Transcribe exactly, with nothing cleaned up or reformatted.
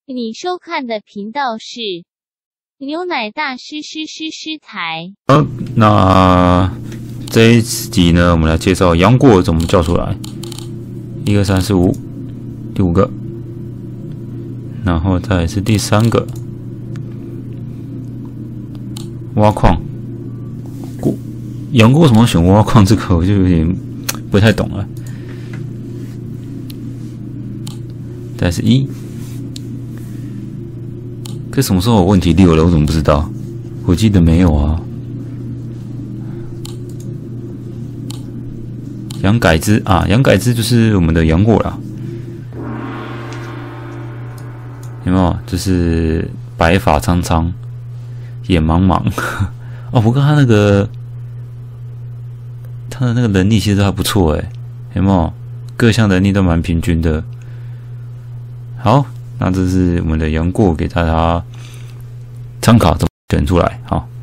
你收看的频道是牛奶大师师师师台。 好，那这一集呢，我们来介绍杨过怎么叫出来。一二三四五，第五个，然后再来是第三个，挖矿。过杨过为什么选挖矿这个，我就有点不太懂了。再来是一。这什么时候有问题六了？我怎么不知道？我记得没有啊。杨改之啊，杨改之就是我们的杨过啦。有没有？就是白发苍苍，眼茫茫。哦，不过他那个他的那个能力其实还不错诶，有没有？各项能力都蛮平均的。好。那这是我们的杨过，给大家参考，怎么选出来？好。